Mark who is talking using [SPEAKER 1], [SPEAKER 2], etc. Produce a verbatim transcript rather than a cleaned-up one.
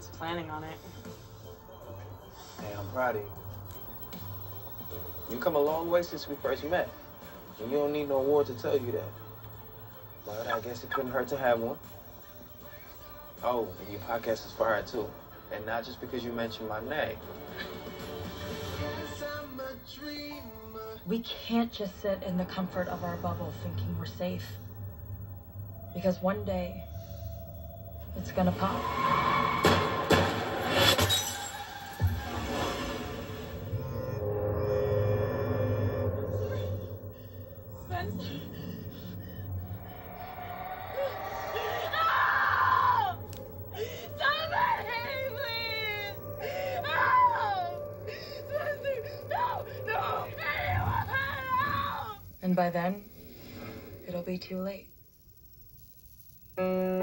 [SPEAKER 1] was planning on it.
[SPEAKER 2] Hey, I'm proud of you. You come a long way since we first met. And you don't need no award to tell you that. But I guess it couldn't hurt to have one. Oh, and your podcast is fire, too. And not just because you mentioned my name.
[SPEAKER 3] We can't just sit in the comfort of our bubble thinking we're safe. Because one day, it's gonna pop. Spencer. No! Somebody, please! No! Spencer, no! No! Anyone, no! And by then, it'll be too late.